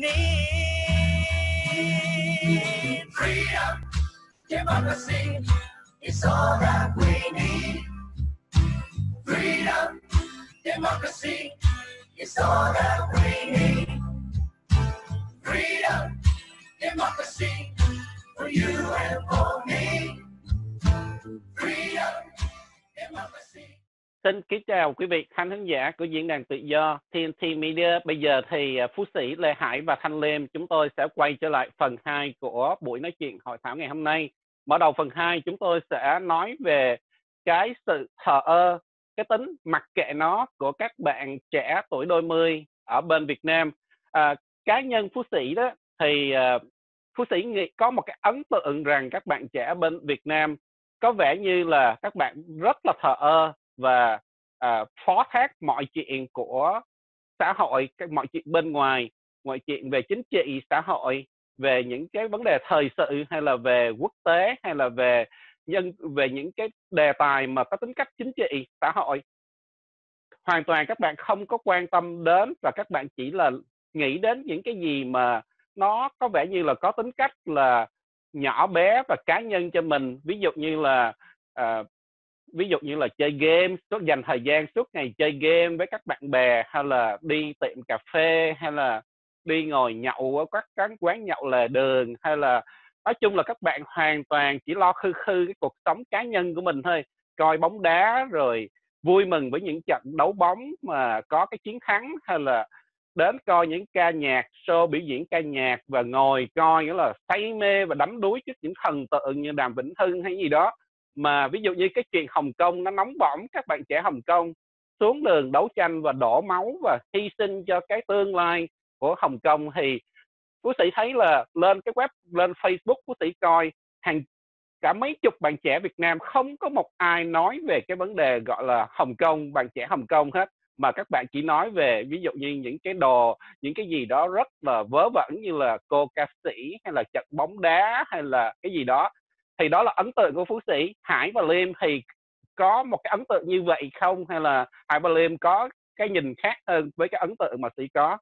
need. Freedom, democracy, it's all that we need. Freedom, democracy, it's all that we need. Freedom, democracy, for you and for me. Freedom, democracy. Xin kính chào quý vị khán thính giả của diễn đàn tự do TNT Media. Bây giờ thì Phú Sĩ, Lê Hải và Thanh Liêm chúng tôi sẽ quay trở lại phần 2 của buổi nói chuyện hội thảo ngày hôm nay. Mở đầu phần 2 chúng tôi sẽ nói về cái sự thờ ơ, cái tính mặc kệ nó của các bạn trẻ tuổi đôi mươi ở bên Việt Nam. Cá nhân Phú Sĩ đó thì Phú Sĩ có một cái ấn tượng rằng các bạn trẻ bên Việt Nam có vẻ như là các bạn rất là thờ ơ và phó thác mọi chuyện của xã hội, mọi chuyện bên ngoài, mọi chuyện về chính trị, xã hội, về những cái vấn đề thời sự hay là về quốc tế hay là về những cái đề tài mà có tính cách chính trị, xã hội. Hoàn toàn các bạn không có quan tâm đến và các bạn chỉ là nghĩ đến những cái gì mà nó có vẻ như là có tính cách là nhỏ bé và cá nhân cho mình. Ví dụ như là chơi game, dành thời gian suốt ngày chơi game với các bạn bè, hay là đi tiệm cà phê, hay là đi ngồi nhậu ở các quán nhậu lề đường, hay là nói chung là các bạn hoàn toàn chỉ lo khư cái cuộc sống cá nhân của mình thôi, coi bóng đá rồi vui mừng với những trận đấu bóng mà có cái chiến thắng, hay là đến coi những ca nhạc, show biểu diễn ca nhạc và ngồi coi, nghĩa là say mê và đắm đuối trước những thần tượng như Đàm Vĩnh Hưng hay gì đó. Mà ví dụ như cái chuyện Hồng Kông nó nóng bỏng, các bạn trẻ Hồng Kông xuống đường đấu tranh và đổ máu và hy sinh cho cái tương lai của Hồng Kông, thì Phú Sĩ thấy là lên Facebook Phú Sĩ coi cả mấy chục bạn trẻ Việt Nam không có một ai nói về cái vấn đề gọi là Hồng Kông, bạn trẻ Hồng Kông hết, mà các bạn chỉ nói về ví dụ như những cái đồ, những cái gì đó rất là vớ vẩn như là cô ca sĩ hay là trận bóng đá hay là cái gì đó. Thì đó là ấn tượng của Phú Sĩ. Hải và Liêm thì có một cái ấn tượng như vậy không, hay là Hải và Liêm có cái nhìn khác hơn với cái ấn tượng mà Sĩ có?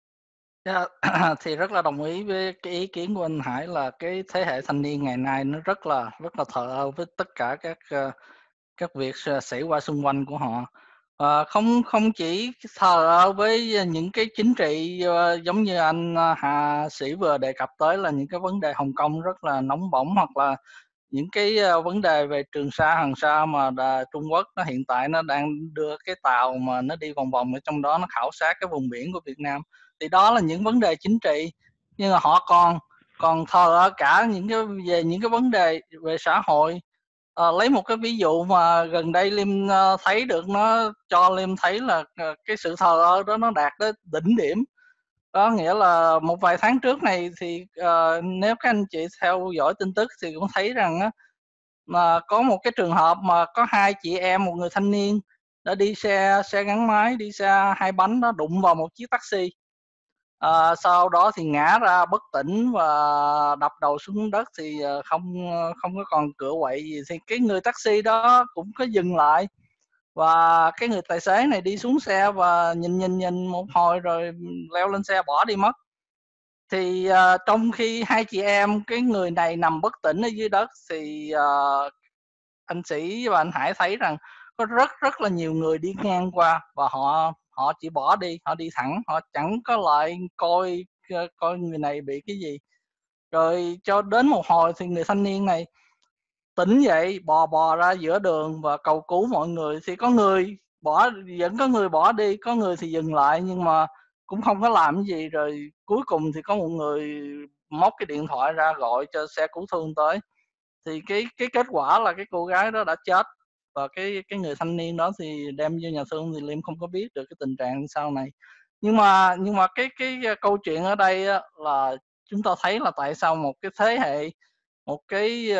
Thì rất là đồng ý với cái ý kiến của anh Hải là cái thế hệ thanh niên ngày nay nó rất là thờ ơ với tất cả các việc xảy qua xung quanh của họ. Không chỉ thờ ơ với những cái chính trị giống như anh Hà Sĩ vừa đề cập tới là những cái vấn đề Hồng Kông rất là nóng bỏng, hoặc là những cái vấn đề về Trường Sa, Hoàng Sa mà Trung Quốc nó hiện tại nó đang đưa cái tàu mà nó đi vòng vòng ở trong đó, nó khảo sát cái vùng biển của Việt Nam. Thì đó là những vấn đề chính trị, nhưng mà họ còn thờ ơ cả về những cái vấn đề về xã hội. Lấy một cái ví dụ mà gần đây Liêm thấy được, nó cho Liêm thấy là cái sự thờ ơ đó nó đạt đến đỉnh điểm. Đó nghĩa là một vài tháng trước này thì nếu các anh chị theo dõi tin tức thì cũng thấy rằng á, mà có một cái trường hợp mà có hai chị em, một người thanh niên đã đi xe gắn máy, đi xe hai bánh, nó đụng vào một chiếc taxi. Sau đó thì ngã ra bất tỉnh và đập đầu xuống đất, thì không có còn cựa quậy gì. Thì cái người taxi đó cũng có dừng lại, và cái người tài xế này đi xuống xe và nhìn một hồi rồi leo lên xe bỏ đi mất. Thì trong khi hai chị em, cái người này nằm bất tỉnh ở dưới đất, thì anh Sĩ và anh Hải thấy rằng có rất là nhiều người đi ngang qua, và họ chỉ bỏ đi, họ đi thẳng, họ chẳng có lại coi người này bị cái gì. Rồi cho đến một hồi thì người thanh niên này tỉnh dậy, bò ra giữa đường và cầu cứu mọi người. Thì vẫn có người bỏ đi, có người thì dừng lại nhưng mà cũng không có làm cái gì. Rồi cuối cùng thì có một người móc cái điện thoại ra gọi cho xe cứu thương tới. Thì cái kết quả là cái cô gái đó đã chết, và cái người thanh niên đó thì đem vô nhà thương. Thì Liêm không có biết được cái tình trạng sau này. Nhưng mà cái câu chuyện ở đây là chúng ta thấy là tại sao một cái thế hệ, một cái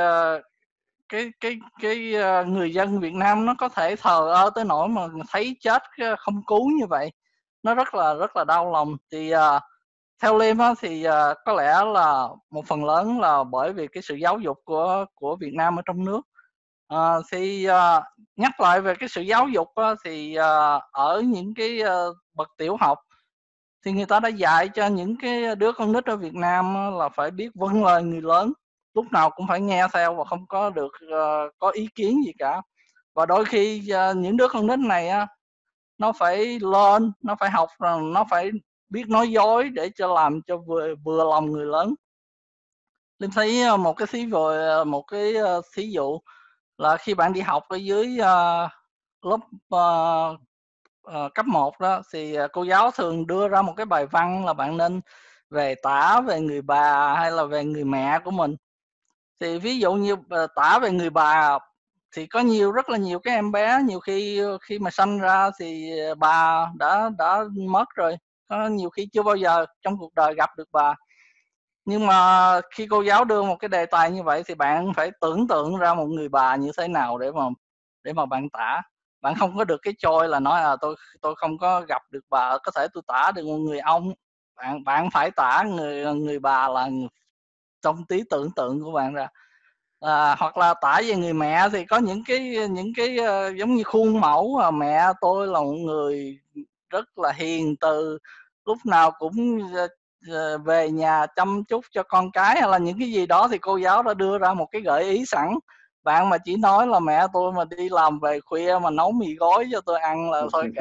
người dân Việt Nam nó có thể thờ ơ tới nỗi mà thấy chết không cứu như vậy. Nó rất là đau lòng. Thì theo Liêm á, thì có lẽ là một phần lớn là bởi vì cái sự giáo dục của Việt Nam ở trong nước. Thì nhắc lại về cái sự giáo dục á, thì ở những cái bậc tiểu học thì người ta đã dạy cho những cái đứa con nít ở Việt Nam là phải biết vâng lời người lớn, lúc nào cũng phải nghe theo và không có được có ý kiến gì cả. Và đôi khi những đứa con nít này á, nó phải lên, nó phải học rằng nó phải biết nói dối để cho làm cho vừa lòng người lớn. Linh thấy một cái thí dụ là khi bạn đi học ở dưới lớp cấp 1 đó, thì cô giáo thường đưa ra một cái bài văn là bạn nên tả về người bà hay là về người mẹ của mình. Thì ví dụ như tả về người bà thì có rất là nhiều cái em bé nhiều khi mà sanh ra thì bà đã mất rồi, có nhiều khi chưa bao giờ trong cuộc đời gặp được bà. Nhưng mà khi cô giáo đưa một cái đề tài như vậy thì bạn phải tưởng tượng ra một người bà như thế nào để mà bạn tả. Bạn không có được cái choi là nói tôi không có gặp được bà, có thể tôi tả được một người ông. Bạn phải tả người bà là trong trí tưởng tượng của bạn ra. Hoặc là tả về người mẹ thì có những cái giống như khuôn mẫu, mẹ tôi là một người rất là hiền từ, lúc nào cũng về nhà chăm chút cho con cái, hay là những cái gì đó thì cô giáo đã đưa ra một cái gợi ý sẵn. Bạn mà chỉ nói là mẹ tôi mà đi làm về khuya mà nấu mì gói cho tôi ăn là thôi,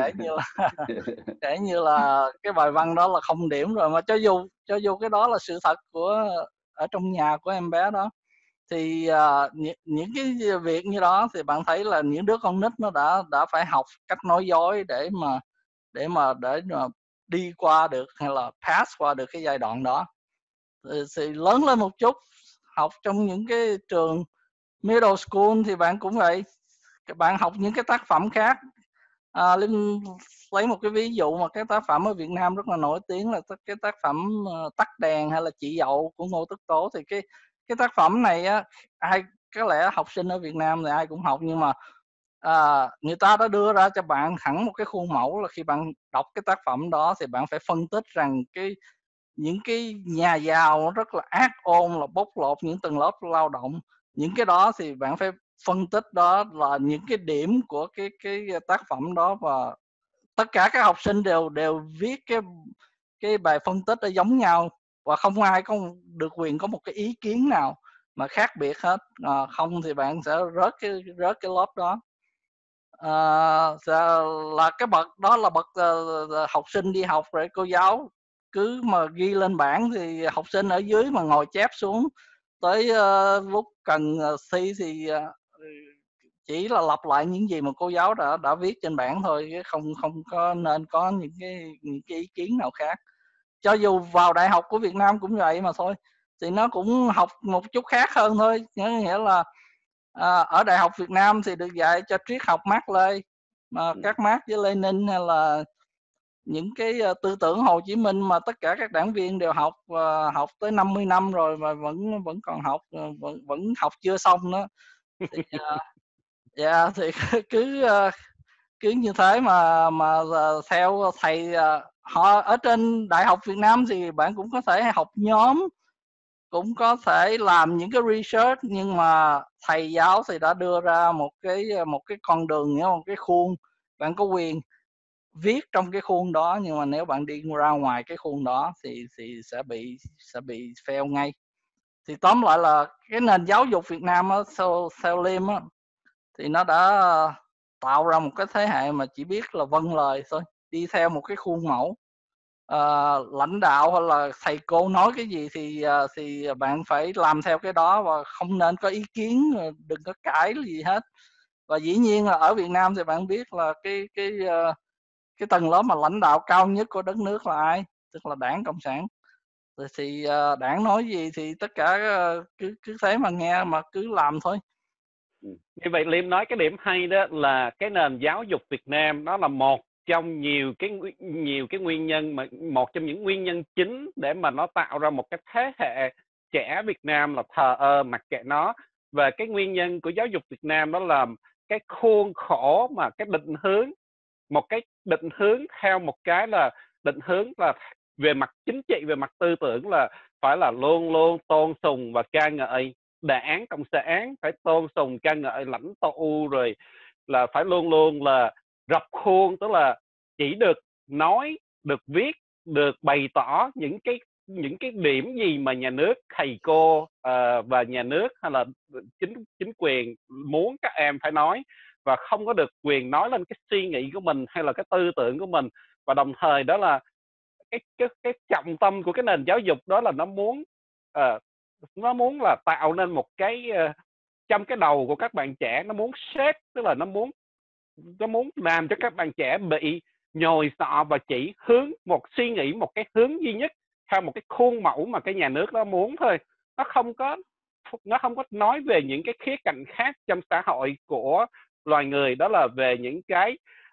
kể như là cái bài văn đó là không điểm rồi. Mà cho dù cái đó là sự thật của ở trong nhà của em bé đó, thì những cái việc như đó thì bạn thấy là những đứa con nít nó đã phải học cách nói dối để mà đi qua được, hay là pass qua được cái giai đoạn đó. Thì lớn lên một chút, học trong những cái trường middle school thì bạn cũng vậy, bạn học những cái tác phẩm khác. Linh lấy một cái ví dụ mà cái tác phẩm ở Việt Nam rất là nổi tiếng là cái tác phẩm Tắt đèn hay là Chị dậu của Ngô Tất Tố. Thì cái tác phẩm này á, có lẽ học sinh ở Việt Nam thì ai cũng học, nhưng mà người ta đã đưa ra cho bạn hẳn một cái khuôn mẫu là khi bạn đọc cái tác phẩm đó thì bạn phải phân tích rằng những cái nhà giàu rất là ác ôn, là bóc lột những tầng lớp lao động. Những cái đó thì bạn phải phân tích đó là những cái điểm của cái tác phẩm đó, và tất cả các học sinh đều viết cái bài phân tích đó giống nhau, và không ai có được quyền có một cái ý kiến nào mà khác biệt hết. Không thì bạn sẽ rớt cái lớp đó. Là cái bậc đó là bậc học sinh đi học, rồi cô giáo cứ mà ghi lên bảng thì học sinh ở dưới mà ngồi chép xuống, tới lúc cần thi thì chỉ là lặp lại những gì mà cô giáo đã viết trên bảng thôi, chứ không có nên có những cái ý kiến nào khác. Cho dù vào đại học của Việt Nam cũng vậy mà thôi, thì nó cũng học một chút khác hơn thôi. Nghĩa là ở đại học Việt Nam thì được dạy cho triết học Mác Lê, mà các Mác với Lenin, hay là những cái tư tưởng Hồ Chí Minh mà tất cả các đảng viên đều học, học tới 50 năm rồi mà vẫn còn học, vẫn học chưa xong nữa. Thì thì cứ như thế mà theo thầy, họ ở trên đại học Việt Nam thì bạn cũng có thể học nhóm, cũng có thể làm những cái research, nhưng mà thầy giáo thì đã đưa ra một cái con đường, một cái khuôn. Bạn có quyền viết trong cái khuôn đó, nhưng mà nếu bạn đi ra ngoài cái khuôn đó thì sẽ bị fail ngay. Thì tóm lại là cái nền giáo dục Việt Nam á, theo Liêm á, thì nó đã tạo ra một cái thế hệ mà chỉ biết là vâng lời thôi, đi theo một cái khuôn mẫu. Lãnh đạo hay là thầy cô nói cái gì thì bạn phải làm theo cái đó, và không nên có ý kiến, đừng có cãi gì hết. Và dĩ nhiên là ở Việt Nam thì bạn biết là cái tầng lớp mà lãnh đạo cao nhất của đất nước là ai, tức là Đảng Cộng sản. Thì đảng nói gì thì tất cả cứ thế mà nghe, mà cứ làm thôi. Như vậy Liêm nói cái điểm hay đó là cái nền giáo dục Việt Nam nó là một trong nhiều cái nguyên nhân, mà một trong những nguyên nhân chính để mà nó tạo ra một cái thế hệ trẻ Việt Nam là thờ ơ mặc kệ nó. Và cái nguyên nhân của giáo dục Việt Nam đó là cái khuôn khổ, mà cái định hướng, một cái định hướng theo một cái là định hướng là về mặt chính trị, về mặt tư tưởng, là phải là luôn luôn tôn sùng và ca ngợi Đảng Cộng sản, phải tôn sùng ca ngợi lãnh tụ, rồi là phải luôn luôn là rập khuôn, tức là chỉ được nói, được viết, được bày tỏ những cái điểm gì mà nhà nước, thầy cô và nhà nước hay là chính quyền muốn các em phải nói, và không có được quyền nói lên cái suy nghĩ của mình hay là cái tư tưởng của mình. Và đồng thời đó là cái trọng tâm của cái nền giáo dục đó là nó muốn là tạo nên một cái trong cái đầu của các bạn trẻ, nó muốn xếp, tức là nó muốn làm cho các bạn trẻ bị nhồi sọ và chỉ suy nghĩ một cái hướng duy nhất theo một cái khuôn mẫu mà cái nhà nước đó muốn thôi. nó không có nó không có nói về những cái khía cạnh khác trong xã hội của loài người, đó là về những cái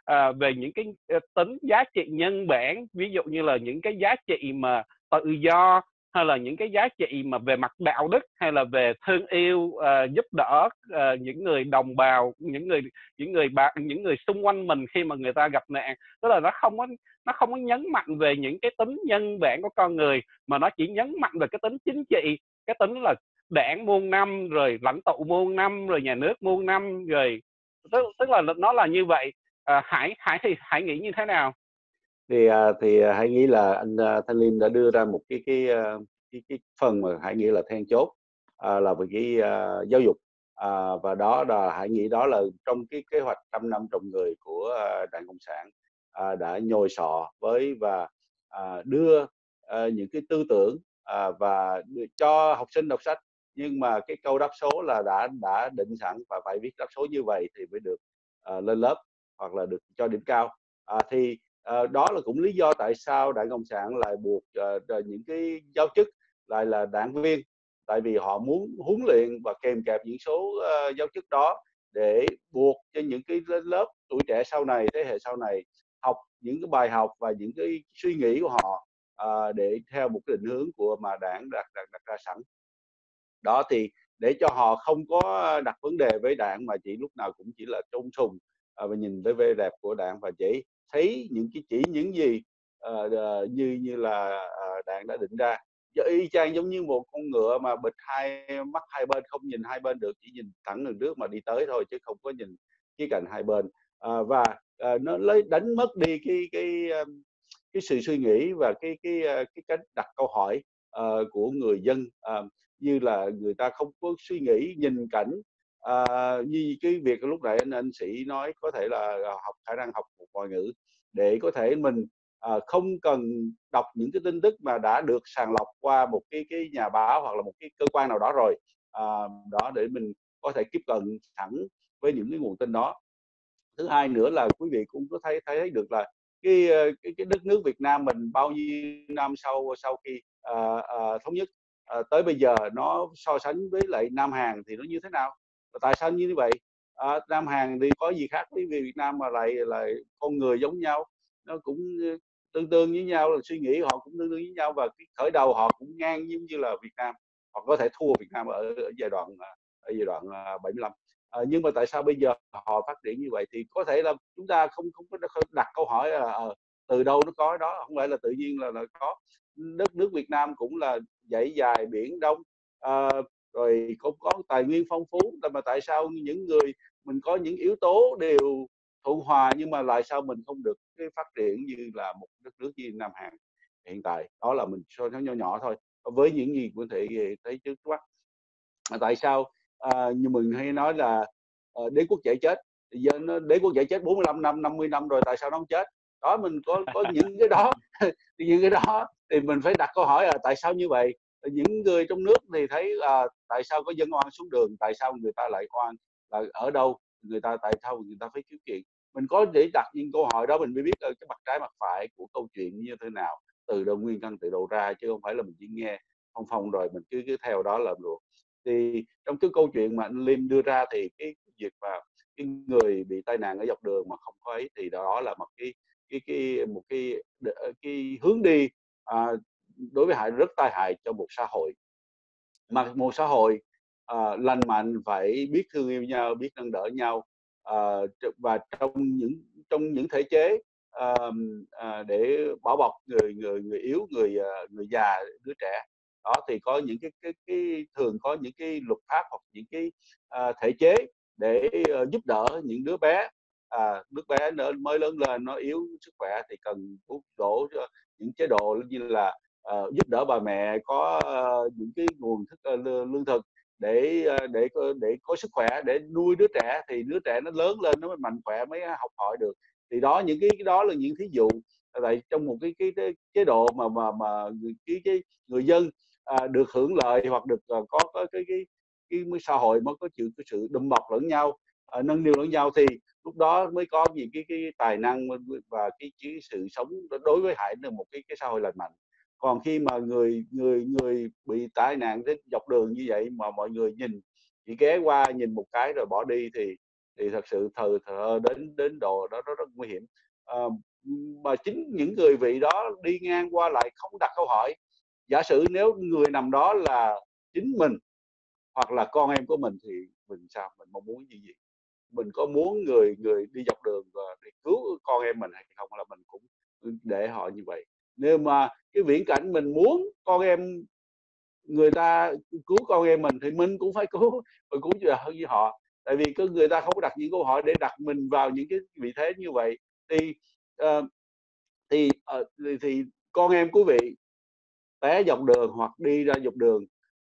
tính giá trị nhân bản, ví dụ như là những cái giá trị mà tự do, hay là những cái giá trị mà về mặt đạo đức, hay là về thương yêu, giúp đỡ những người đồng bào, những người xung quanh mình khi mà người ta gặp nạn. Tức là nó không có nhấn mạnh về những cái tính nhân bản của con người, mà nó chỉ nhấn mạnh về cái tính chính trị, cái tính là đảng muôn năm, rồi lãnh tụ muôn năm, rồi nhà nước muôn năm, rồi tức là nó là như vậy. Hải nghĩ như thế nào? Thì Hải nghĩ là anh Thanh Liêm đã đưa ra một cái phần mà Hải nghĩ là then chốt, là về cái giáo dục, và đó là Hải nghĩ đó là trong cái kế hoạch 100 năm trồng người của Đảng Cộng sản, đã nhồi sọ và đưa những cái tư tưởng, và cho học sinh đọc sách, nhưng mà cái câu đáp số là đã định sẵn và phải viết đáp số như vậy thì mới được lên lớp hoặc là được cho điểm cao. Thì đó là cũng lý do tại sao Đảng Cộng sản lại buộc những cái giáo chức lại là đảng viên, tại vì họ muốn huấn luyện và kèm kẹp những số giáo chức đó để buộc cho những cái lớp tuổi trẻ sau này, thế hệ sau này học những cái bài học và những cái suy nghĩ của họ, để theo một cái định hướng của mà đảng đặt ra sẵn. Đó thì để cho họ không có đặt vấn đề với đảng, mà chỉ lúc nào cũng chỉ là tôn sùng và nhìn tới vẻ đẹp của đảng, và chỉ thấy những gì như là đảng đã định ra. Y chang giống như một con ngựa mà bịt mắt hai bên, không nhìn hai bên được, chỉ nhìn thẳng đường trước mà đi tới thôi, chứ không có nhìn khía cạnh hai bên. Và nó lấy đánh mất đi cái sự suy nghĩ và cái cách đặt câu hỏi của người dân, như là người ta không có suy nghĩ nhìn cảnh, như cái việc lúc nãy anh Sĩ nói, có thể là khả năng học một ngoại ngữ để có thể mình không cần đọc những cái tin tức mà đã được sàng lọc qua một cái nhà báo hoặc là một cái cơ quan nào đó rồi, đó để mình có thể tiếp cận thẳng với những cái nguồn tin đó. Thứ hai nữa là quý vị cũng có thấy được là cái đất nước Việt Nam mình bao nhiêu năm sau khi thống nhất, tới bây giờ nó so sánh với lại Nam Hàn thì nó như thế nào, và tại sao như vậy? Nam Hàn thì có gì khác với Việt Nam mà lại con người giống nhau, nó cũng tương tương với nhau, là suy nghĩ họ cũng tương tương với nhau, và cái khởi đầu họ cũng ngang giống như là Việt Nam, họ có thể thua Việt Nam ở giai đoạn 75. Nhưng mà tại sao bây giờ họ phát triển như vậy? Thì có thể là chúng ta không có đặt câu hỏi là từ đâu nó có đó, không phải là tự nhiên là có. Đất nước Việt Nam cũng là dãy dài biển Đông, rồi cũng có tài nguyên phong phú, mà tại sao những người mình có những yếu tố đều thuận hòa, nhưng mà lại sao mình không được cái phát triển như là một đất nước như Nam Hàn hiện tại? Đó là mình so nó nhỏ nhỏ thôi với những gì có thể thấy trước mắt. Tại sao như mình hay nói là đế quốc chạy chết, giờ nó đế quốc chạy chết 45 năm 50 năm rồi, tại sao nó không chết? Đó, mình có những cái đó những cái đó thì mình phải đặt câu hỏi là tại sao như vậy. Những người trong nước thì thấy tại sao có dân oan xuống đường, tại sao người ta lại oan, là ở đâu tại sao người ta phải khiếu kiện? Mình có để đặt những câu hỏi đó mình mới biết cái mặt trái mặt phải của câu chuyện như thế nào, từ đầu nguyên căn từ đầu ra, chứ không phải là mình chỉ nghe phong rồi mình cứ theo đó làm được. Thì trong cái câu chuyện mà anh Liêm đưa ra thì cái việc mà cái người bị tai nạn ở dọc đường mà không có ấy, thì đó là một cái hướng đi đối với Hải rất tai hại cho một xã hội. Mà một xã hội lành mạnh phải biết thương yêu nhau, biết nâng đỡ nhau, và trong những thể chế để bảo bọc người yếu, người già, đứa trẻ. Đó thì có những thường có những cái luật pháp hoặc những cái thể chế để giúp đỡ những đứa bé đứa bé mới lớn lên nó yếu sức khỏe thì cần đổ những chế độ như là giúp đỡ bà mẹ có những cái nguồn lương thực để có sức khỏe để nuôi đứa trẻ, thì đứa trẻ nó lớn lên nó mới mạnh khỏe, mới học hỏi được. Thì đó, những cái đó là những thí dụ vậy trong một cái chế độ mà cái người dân được hưởng lợi, hoặc được có cái xã hội mới có chịu cái sự đùm bọc lẫn nhau, nâng niu lẫn nhau, thì lúc đó mới có gì cái tài năng và cái sự sống đối với Hải là một cái xã hội lành mạnh. Còn khi mà người bị tai nạn đến dọc đường như vậy mà mọi người chỉ ghé qua nhìn một cái rồi bỏ đi, thì thật sự thờ đến độ đó rất nguy hiểm. Mà chính những người vị đó đi ngang qua lại không đặt câu hỏi. Giả sử nếu người nằm đó là chính mình hoặc là con em của mình thì mình sao, mình mong muốn gì? Mình có muốn người đi dọc đường và để cứu con em mình hay không, là mình cũng để họ như vậy. Nếu mà cái viễn cảnh mình muốn con em người ta cứu con em mình thì mình cũng phải cứu như họ, tại vì người ta không có đặt những câu hỏi để đặt mình vào những cái vị thế như vậy. Thì thì con em quý vị té dọc đường hoặc đi ra dọc đường,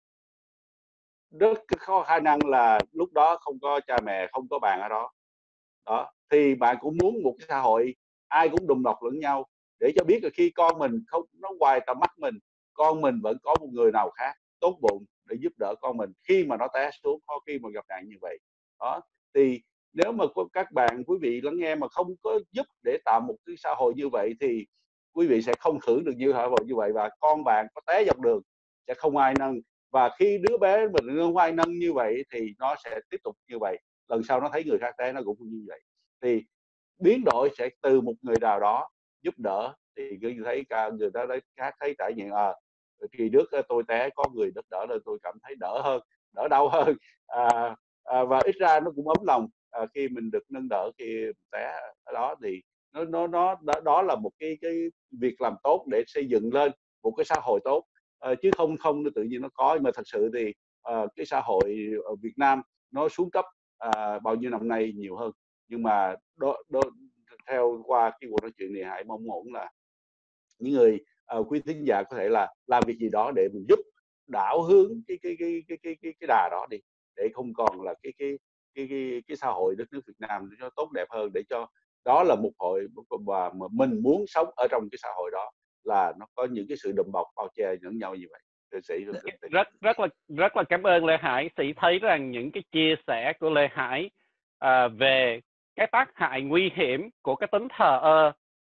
rất có khả năng là lúc đó không có cha mẹ, không có bạn ở đó. Thì bạn cũng muốn một cái xã hội ai cũng đùm bọc lẫn nhau, để cho biết là khi con mình không nó ngoài tầm mắt mình, con mình vẫn có một người nào khác tốt bụng để giúp đỡ con mình khi mà nó té xuống, khi mà gặp nạn như vậy. Đó, thì nếu mà các bạn quý vị lắng nghe mà không có giúp để tạo một cái xã hội như vậy, thì quý vị sẽ không hưởng được như xã hội như vậy, và con bạn có té dọc đường sẽ không ai nâng. Và khi đứa bé mình không ai nâng như vậy thì nó sẽ tiếp tục như vậy, lần sau nó thấy người khác té nó cũng như vậy. Thì biến đổi sẽ từ một người nào đó giúp đỡ, thì người ta khác thấy trải nghiệm kỳ trước tôi té có người giúp đỡ nên tôi cảm thấy đỡ hơn, đỡ đau hơn, và ít ra nó cũng ấm lòng khi mình được nâng đỡ khi té đó. Thì đó là một cái việc làm tốt để xây dựng lên một cái xã hội tốt, chứ không tự nhiên nó có. Mà thật sự thì cái xã hội ở Việt Nam nó xuống cấp bao nhiêu năm nay nhiều hơn. Nhưng mà theo qua cái cuộc nói chuyện này, Hải mong muốn là những người quý thính giả có thể là làm việc gì đó để mình giúp đảo hướng cái đà đó đi, để không còn là cái xã hội đất nước Việt Nam nó tốt đẹp hơn, để cho đó là một hội và mà mình muốn sống ở trong cái xã hội đó, là nó có những cái sự đùm bọc bao che lẫn nhau như vậy. Sĩ rất là cảm ơn Lê Hải. Sĩ thấy rằng những cái chia sẻ của Lê Hải về cái tác hại nguy hiểm của cái tính thờ ơ,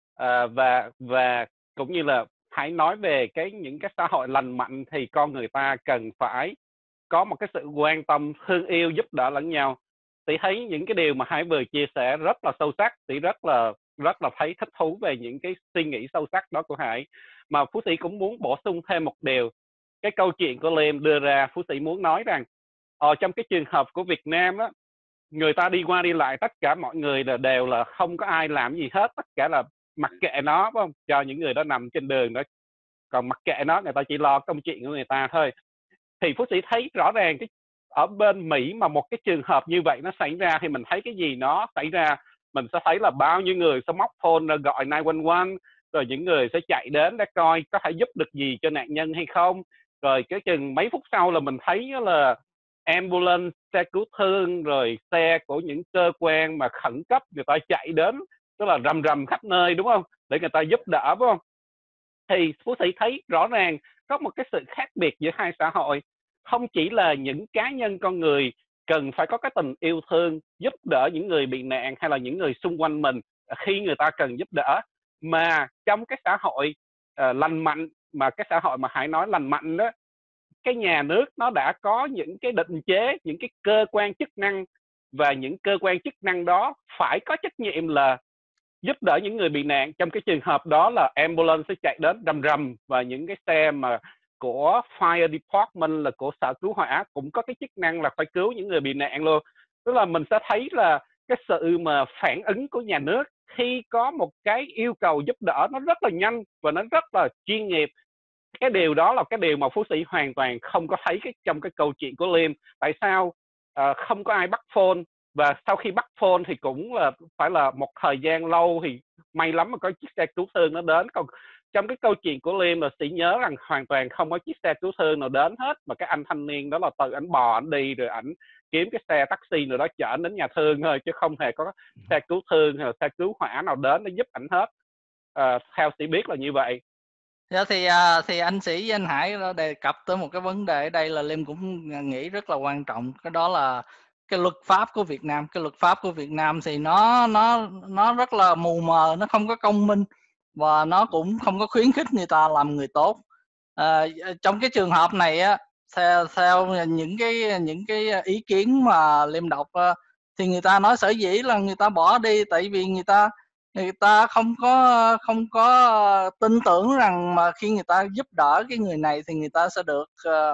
và cũng như là Hải nói về những cái xã hội lành mạnh thì con người ta cần phải có một cái sự quan tâm, thương yêu, giúp đỡ lẫn nhau. Sĩ thấy những cái điều mà Hải vừa chia sẻ rất là sâu sắc. Sĩ rất là thấy thích thú về những cái suy nghĩ sâu sắc đó của Hải. Mà Phú Sĩ cũng muốn bổ sung thêm một điều. Cái câu chuyện của Liêm đưa ra, Phú Sĩ muốn nói rằng trong cái trường hợp của Việt Nam á, người ta đi qua đi lại, tất cả mọi người đều là không có ai làm gì hết, tất cả là mặc kệ nó, phải không? Cho những người đó nằm trên đường đó, còn mặc kệ nó, người ta chỉ lo công chuyện của người ta thôi. Thì Phú Sĩ thấy rõ ràng ở bên Mỹ mà một cái trường hợp như vậy nó xảy ra, thì mình thấy cái gì nó xảy ra. Mình sẽ thấy là bao nhiêu người sẽ móc phone ra gọi 911, rồi những người sẽ chạy đến để coi có thể giúp được gì cho nạn nhân hay không. Rồi cái chừng mấy phút sau là mình thấy là ambulance, xe cứu thương, rồi xe của những cơ quan mà khẩn cấp người ta chạy đến, tức là rầm rầm khắp nơi, đúng không, để người ta giúp đỡ, phải không? Thì Phú Sĩ thấy rõ ràng có một cái sự khác biệt giữa hai xã hội. Không chỉ là những cá nhân con người cần phải có cái tình yêu thương, giúp đỡ những người bị nạn hay là những người xung quanh mình khi người ta cần giúp đỡ, mà trong cái xã hội lành mạnh, mà cái xã hội mà Hải nói lành mạnh đó, cái nhà nước nó đã có những cái định chế, những cái cơ quan chức năng, và những cơ quan chức năng đó phải có trách nhiệm là giúp đỡ những người bị nạn. Trong cái trường hợp đó là ambulance sẽ chạy đến rầm rầm, và những cái xe mà của fire department, là của sở cứu hỏa, cũng có cái chức năng là phải cứu những người bị nạn luôn. Tức là mình sẽ thấy là cái sự mà phản ứng của nhà nước khi có một cái yêu cầu giúp đỡ nó rất là nhanh và nó rất là chuyên nghiệp. Cái điều đó là cái điều mà Phú Sĩ hoàn toàn không có thấy trong cái câu chuyện của Liêm. Tại sao không có ai bắt phone Và sau khi bắt phone thì cũng là phải là một thời gian lâu thì may lắm mà có chiếc xe cứu thương nó đến. Còn trong cái câu chuyện của Liêm là Sĩ nhớ rằng hoàn toàn không có chiếc xe cứu thương nào đến hết, mà cái anh thanh niên đó là tự ảnh bò ảnh đi rồi ảnh kiếm cái xe taxi nào đó chở ảnh đến nhà thương thôi, chứ không hề có xe cứu thương hay là xe cứu hỏa nào đến để giúp ảnh hết. Theo Sĩ biết là như vậy. Dạ thì anh Sĩ với anh Hải đã đề cập tới một cái vấn đề ở đây là Liêm cũng nghĩ rất là quan trọng, cái đó là cái luật pháp của Việt Nam. Cái luật pháp của Việt Nam thì nó rất là mù mờ, nó không có công minh và nó cũng không có khuyến khích người ta làm người tốt. Trong cái trường hợp này á, theo những cái ý kiến mà Liêm đọc thì người ta nói sở dĩ là người ta bỏ đi tại vì người ta không có tin tưởng rằng mà khi người ta giúp đỡ cái người này thì người ta sẽ được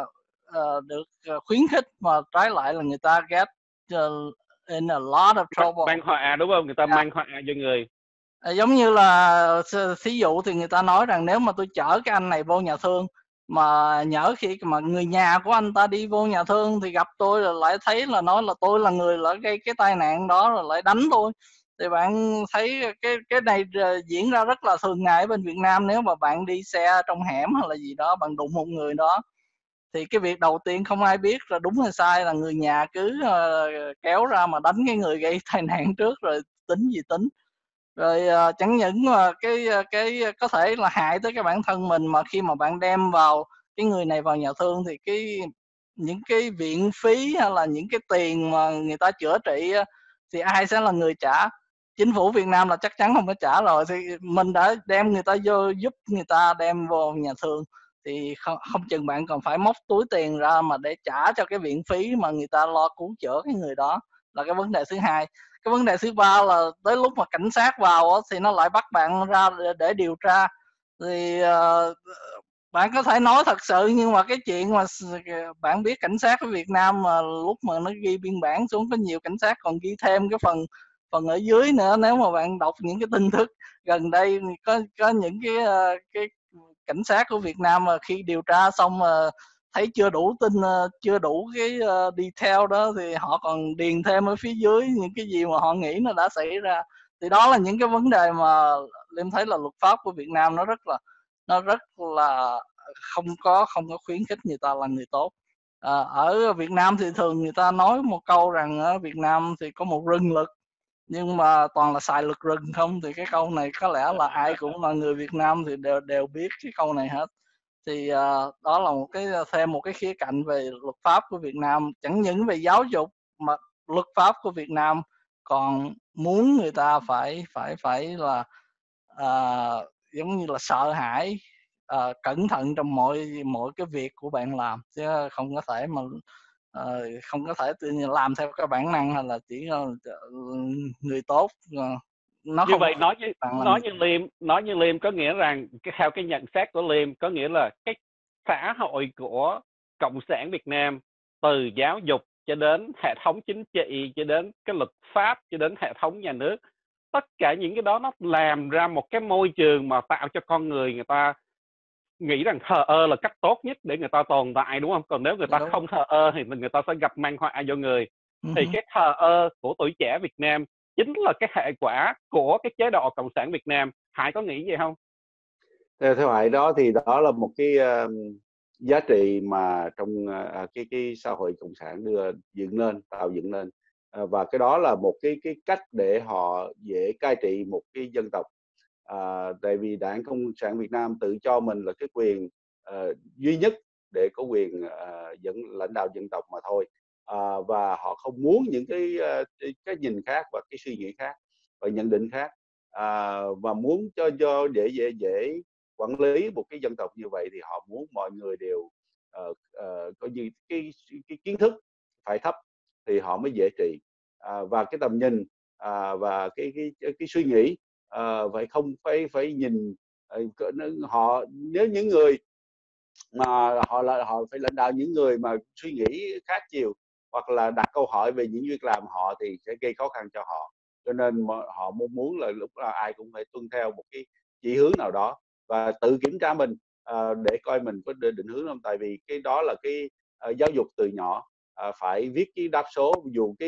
khuyến khích, mà trái lại là người ta get in a lot of trouble. Mang họa đúng không? Người ta mang họa cho người. Giống như là thí dụ thì người ta nói rằng nếu mà tôi chở cái anh này vô nhà thương mà nhỡ khi mà người nhà của anh ta đi vô nhà thương thì gặp tôi rồi lại thấy là nói là tôi là người là gây cái tai nạn đó rồi lại đánh tôi, thì bạn thấy cái này diễn ra rất là thường ngày ở bên Việt Nam. Nếu mà bạn đi xe trong hẻm hay là gì đó, bạn đụng một người đó thì cái việc đầu tiên không ai biết là đúng hay sai là người nhà cứ kéo ra mà đánh cái người gây tai nạn trước rồi tính gì tính. Rồi chẳng những mà cái có thể là hại tới cái bản thân mình, mà khi mà bạn đem vào cái người này vào nhà thương thì những cái viện phí hay là những cái tiền mà người ta chữa trị thì ai sẽ là người trả? Chính phủ Việt Nam là chắc chắn không có trả rồi, thì mình đã đem người ta vô giúp người ta đem vô nhà thương thì không chừng bạn còn phải móc túi tiền ra mà để trả cho cái viện phí mà người ta lo cứu chữa cái người đó, là cái vấn đề thứ hai. Cái vấn đề thứ ba là tới lúc mà cảnh sát vào thì nó lại bắt bạn ra để điều tra. Thì bạn có thể nói thật sự, nhưng mà cái chuyện mà bạn biết cảnh sát ở Việt Nam mà lúc mà nó ghi biên bản xuống, có nhiều cảnh sát còn ghi thêm cái phần ở dưới nữa. Nếu mà bạn đọc những cái tin tức gần đây, có những cái cảnh sát của Việt Nam mà khi điều tra xong mà thấy chưa đủ tin, chưa đủ cái detail đó thì họ còn điền thêm ở phía dưới những cái gì mà họ nghĩ nó đã xảy ra. Thì đó là những cái vấn đề mà Liêm thấy là luật pháp của Việt Nam nó rất là không có khuyến khích người ta là người tốt. Ở Việt Nam thì thường người ta nói một câu rằng ở Việt Nam thì có một rừng luật, nhưng mà toàn là xài luật rừng không. Thì cái câu này có lẽ là ai cũng là người Việt Nam thì đều biết cái câu này hết. Thì đó là thêm một cái khía cạnh về luật pháp của Việt Nam. Chẳng những về giáo dục mà luật pháp của Việt Nam còn muốn người ta phải là giống như là sợ hãi, cẩn thận trong mọi cái việc của bạn làm, chứ không có thể mà không có thể tự nhiên làm theo cái bản năng hay là chỉ người tốt. Nó Như không vậy có nói như Liêm có nghĩa rằng theo cái nhận xét của Liêm có nghĩa là cái xã hội của Cộng sản Việt Nam, từ giáo dục cho đến hệ thống chính trị, cho đến cái luật pháp, cho đến hệ thống nhà nước, tất cả những cái đó nó làm ra một cái môi trường mà tạo cho con người ta nghĩ rằng thờ ơ là cách tốt nhất để người ta tồn tại, đúng không? Còn nếu người ta không thờ ơ thì người ta sẽ gặp mang họa vô người. Thì cái thờ ơ của tuổi trẻ Việt Nam chính là cái hệ quả của cái chế độ Cộng sản Việt Nam. Hải có nghĩ gì không? Theo Hải đó thì đó là một cái giá trị mà trong cái xã hội cộng sản tạo dựng lên, và cái đó là một cái cách để họ dễ cai trị một cái dân tộc. Tại vì Đảng Cộng sản Việt Nam tự cho mình là cái quyền duy nhất để có quyền lãnh đạo dân tộc mà thôi. Và họ không muốn những cái nhìn khác và cái suy nghĩ khác và nhận định khác, và muốn cho dễ quản lý một cái dân tộc như vậy thì họ muốn mọi người đều có như cái kiến thức phải thấp thì họ mới dễ trị, và cái tầm nhìn và cái suy nghĩ phải nhìn họ. Nếu những người mà họ phải lãnh đạo những người mà suy nghĩ khác chiều hoặc là đặt câu hỏi về những việc làm họ thì sẽ gây khó khăn cho họ. Cho nên họ mong muốn là lúc nào ai cũng phải tuân theo một cái chỉ hướng nào đó và tự kiểm tra mình, để coi mình có định hướng không. Tại vì cái đó là cái giáo dục từ nhỏ, phải viết cái đáp số. Dù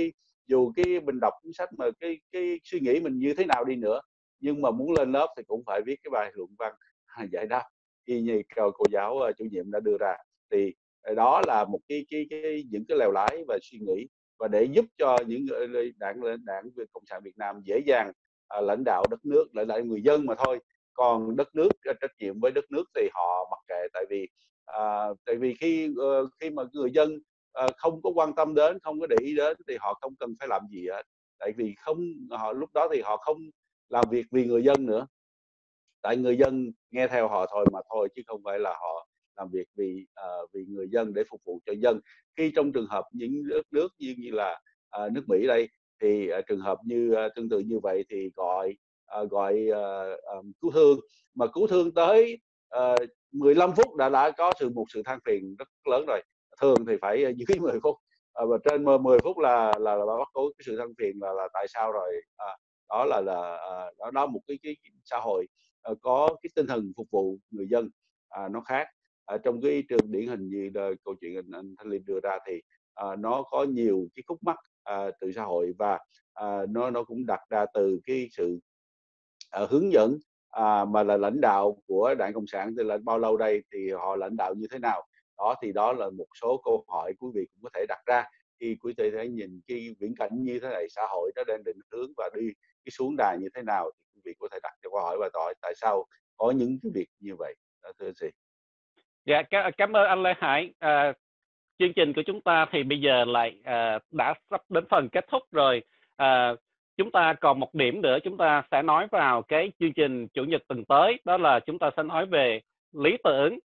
dù mình đọc cuốn sách mà cái suy nghĩ mình như thế nào đi nữa, nhưng mà muốn lên lớp thì cũng phải viết cái bài luận văn giải đáp y như cô giáo chủ nhiệm đã đưa ra. Thì đó là một những cái lèo lái và suy nghĩ, và để giúp cho những đảng Cộng sản Việt Nam dễ dàng lãnh đạo đất nước, lãnh đạo người dân mà thôi. Còn đất nước, trách nhiệm với đất nước thì họ mặc kệ, tại vì khi mà người dân không có quan tâm đến, không có để ý đến thì họ không cần phải làm gì hết, tại vì lúc đó thì họ không làm việc vì người dân nữa, tại người dân nghe theo họ thôi, chứ không phải là họ làm việc vì người dân để phục vụ cho dân. Khi trong trường hợp những nước như là nước Mỹ đây, thì trường hợp tương tự như vậy thì gọi cứu thương, mà cứu thương tới 15 phút đã có một sự than phiền rất lớn rồi. Thường thì phải dưới 10 phút, và trên 10 phút là bắt có cái sự than phiền là tại sao rồi. Đó là đó một cái xã hội có cái tinh thần phục vụ người dân nó khác. Trong cái trường điển hình như câu chuyện anh Thanh Liêm đưa ra thì nó có nhiều cái khúc mắc từ xã hội, và nó cũng đặt ra từ cái sự hướng dẫn mà là lãnh đạo của Đảng Cộng sản thì là bao lâu đây, thì họ lãnh đạo như thế nào. Đó là một số câu hỏi quý vị cũng có thể đặt ra khi quý vị thấy nhìn cái viễn cảnh như thế này, xã hội nó đang định hướng và đi cái xuống đài như thế nào, thì quý vị có thể đặt câu hỏi và hỏi tại sao có những cái việc như vậy. Thưa anh chị. Dạ, cảm ơn anh Lê Hải. Chương trình của chúng ta thì bây giờ lại đã sắp đến phần kết thúc rồi. Chúng ta còn một điểm nữa, chúng ta sẽ nói vào cái chương trình Chủ nhật tuần tới, đó là chúng ta sẽ nói về lý tưởng,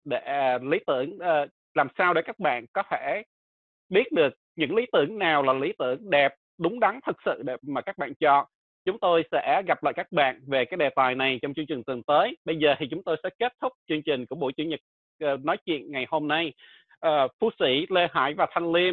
làm sao để các bạn có thể biết được những lý tưởng nào là lý tưởng đẹp, đúng đắn, thực sự đẹp mà các bạn chọn. Chúng tôi sẽ gặp lại các bạn về cái đề tài này trong chương trình tuần tới. Bây giờ thì chúng tôi sẽ kết thúc chương trình của buổi Chủ nhật nói chuyện ngày hôm nay. Phú Sĩ, Lê Hải và Thanh Liêm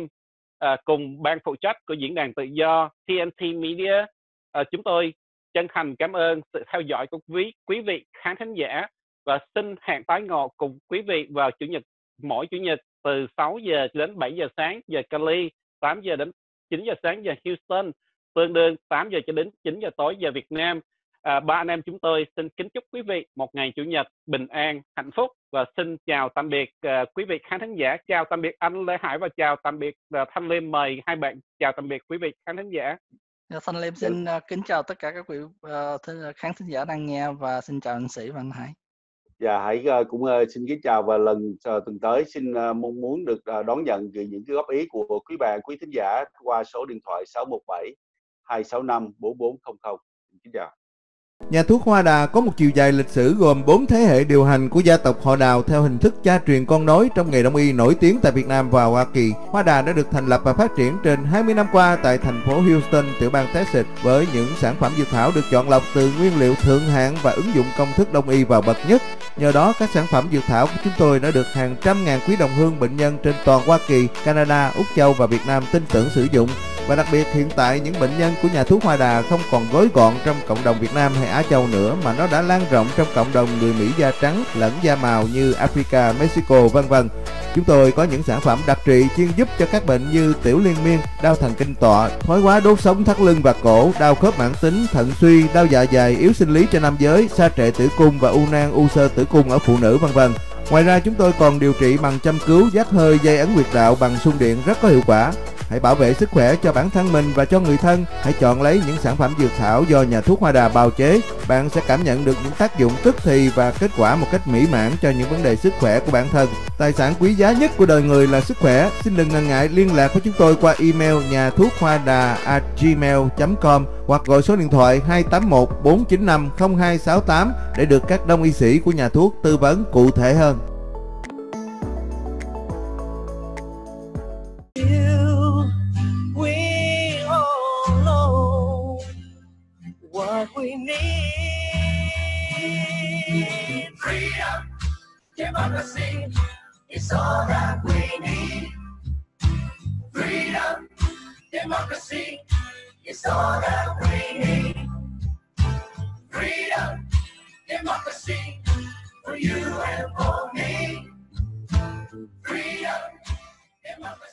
cùng ban phụ trách của Diễn đàn Tự do TNT Media, chúng tôi chân thành cảm ơn sự theo dõi của quý vị khán thính giả, và xin hẹn tái ngộ cùng quý vị vào mỗi chủ nhật từ 6 giờ đến 7 giờ sáng giờ Cali, 8 giờ đến 9 giờ sáng giờ Houston, tương đương 8 giờ cho đến 9 giờ tối giờ Việt Nam. Ba anh em chúng tôi xin kính chúc quý vị một ngày Chủ nhật bình an, hạnh phúc, và xin chào tạm biệt quý vị khán thính giả. Chào tạm biệt anh Lê Hải và chào tạm biệt Thanh Liêm. Mời hai bạn chào tạm biệt quý vị khán thính giả. Thanh Liêm xin kính chào tất cả các vị khán thính giả đang nghe, và xin chào anh Sĩ và anh Hải. Dạ, Hải cũng xin kính chào, và lần tuần tới xin mong muốn được đón nhận những cái góp ý của quý bạn, quý thính giả qua số điện thoại 617 265 4400. Kính chào. Nhà thuốc Hoa Đà có một chiều dài lịch sử gồm 4 thế hệ điều hành của gia tộc họ Đào theo hình thức cha truyền con nối trong nghề đông y nổi tiếng tại Việt Nam và Hoa Kỳ. Hoa Đà đã được thành lập và phát triển trên 20 năm qua tại thành phố Houston, tiểu bang Texas, với những sản phẩm dược thảo được chọn lọc từ nguyên liệu thượng hạng và ứng dụng công thức đông y vào bậc nhất. Nhờ đó, các sản phẩm dược thảo của chúng tôi đã được hàng trăm ngàn quý đồng hương bệnh nhân trên toàn Hoa Kỳ, Canada, Úc Châu và Việt Nam tin tưởng sử dụng. Và đặc biệt hiện tại những bệnh nhân của nhà thuốc Hoa Đà không còn gói gọn trong cộng đồng Việt Nam hay Á Châu nữa, mà nó đã lan rộng trong cộng đồng người Mỹ da trắng lẫn da màu như Africa, Mexico, vân vân. Chúng tôi có những sản phẩm đặc trị chuyên giúp cho các bệnh như tiểu liên miên, đau thần kinh tọa, thoái hóa đốt sống thắt lưng và cổ, đau khớp mãn tính, thận suy, đau dạ dày, yếu sinh lý cho nam giới, sa trệ tử cung và u nang, u xơ tử cung ở phụ nữ, vân vân. Ngoài ra chúng tôi còn điều trị bằng châm cứu, giác hơi, dây ấn huyệt đạo bằng xung điện rất có hiệu quả. Hãy bảo vệ sức khỏe cho bản thân mình và cho người thân. Hãy chọn lấy những sản phẩm dược thảo do nhà thuốc Hoa Đà bào chế. Bạn sẽ cảm nhận được những tác dụng tức thì và kết quả một cách mỹ mãn cho những vấn đề sức khỏe của bản thân. Tài sản quý giá nhất của đời người là sức khỏe. Xin đừng ngần ngại liên lạc với chúng tôi qua email nhathuokhhoada@gmail.com hoặc gọi số điện thoại 281 495 0268 để được các đông y sĩ của nhà thuốc tư vấn cụ thể hơn. What we need, freedom, democracy, it's all that we need. Freedom, democracy, it's all that we need. Freedom, democracy, for you and for me. Freedom, democracy.